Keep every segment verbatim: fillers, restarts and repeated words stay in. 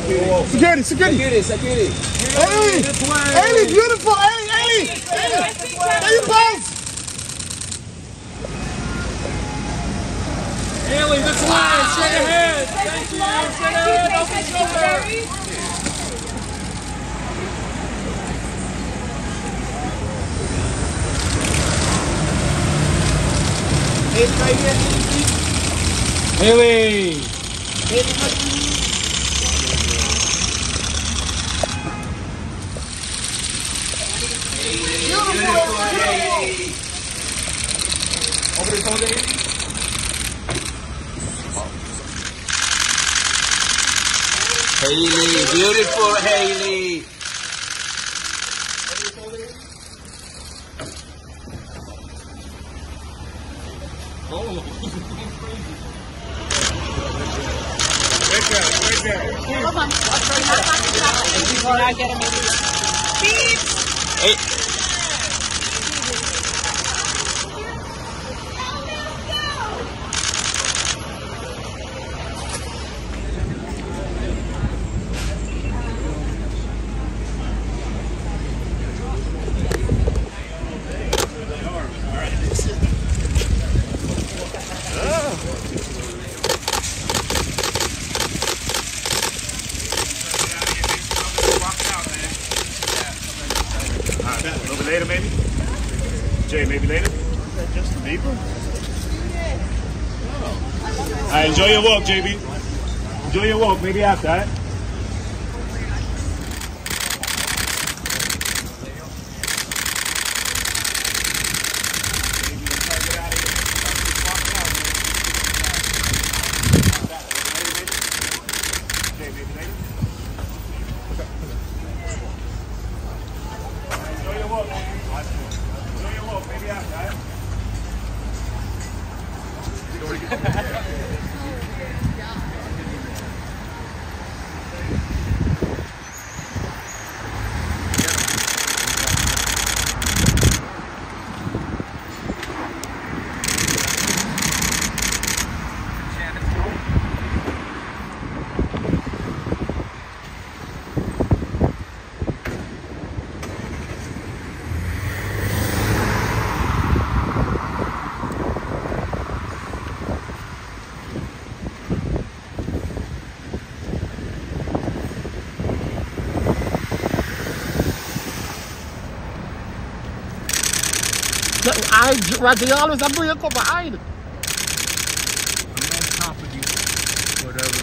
Security, security. Security, security. Haley, Haley, beautiful. Haley, Haley, Haley. There you both. Haley, this way. Straight ahead. Thank you. Straight ahead. Open shoulder. Haley, right here. Haley. Haley, right over the shoulder. Haley, beautiful Haley. Oh. Right there, right there. Hold on. Before I get him, maybe. Hey. A little bit later, maybe? Jay, maybe later? Is that Justin Bieber? Oh. All right, enjoy your walk, J B. Enjoy your walk, maybe after, all right? I, Radialis, I'm doing a couple of items. I'm on top of you. Whatever.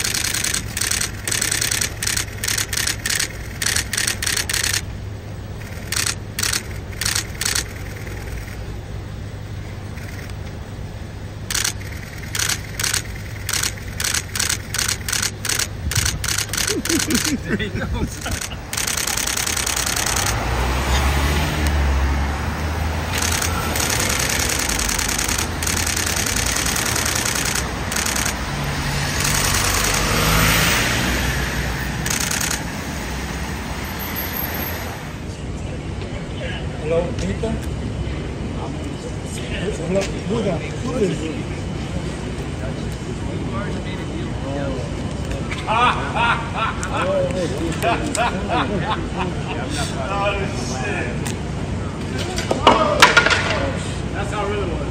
There he goes. Hello, Peter. Hello, Buddha. Who is it? That's how it really was.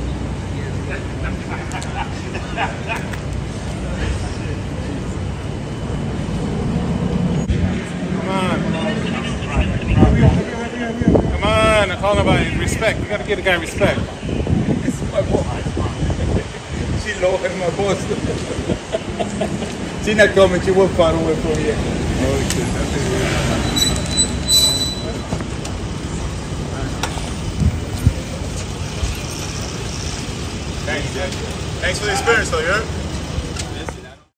Come on. Come on, I'm calling about respect. You gotta give the guy respect. It's my boss. She low as my boss. She not coming, she won't far away from here. Thanks, Jack. Thanks for the experience though, yeah?